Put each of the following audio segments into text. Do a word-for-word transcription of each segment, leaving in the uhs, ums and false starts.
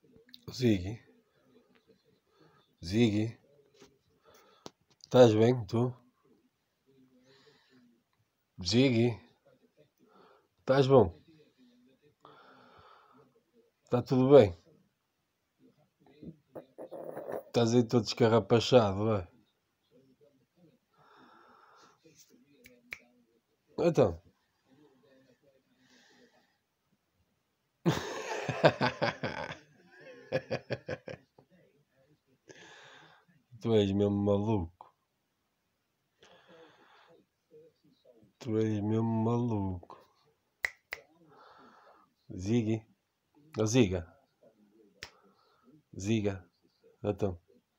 Ziggy, Ziggy, estás bem, tu? Ziggy, estás bom? Está tudo bem? Estás aí todo escarrapachado, é? Então. Tu és mesmo maluco. Tu és mesmo maluco. Ziggy. Oh, Ziga. Ziga. Então.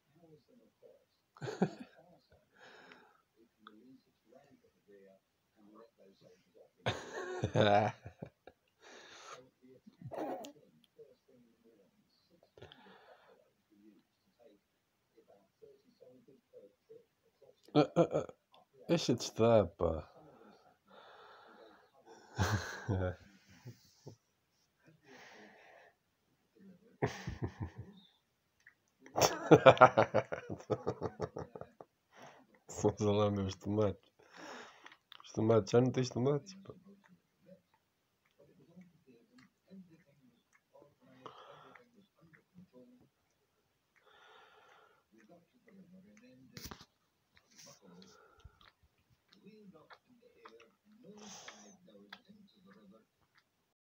Ah, ah, ah. Deixa de estar, pá. São lá meus tomates. Os tomates, já não tens tomates, pá.